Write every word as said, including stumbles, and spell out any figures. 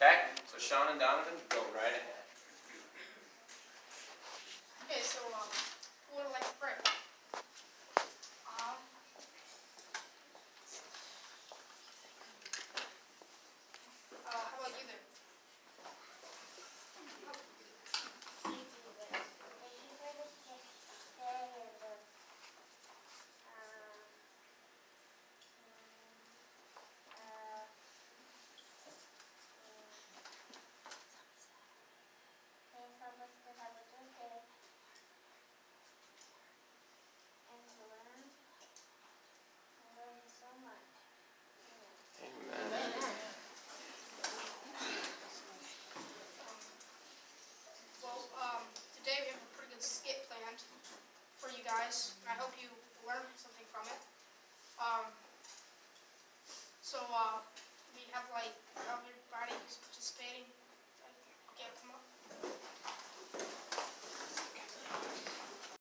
Okay, so Sean and Donovan, go right ahead. Okay, so um, who would like to pray? Um, uh, how about you there? Well, um, today we have a pretty good skit planned for you guys, and I hope you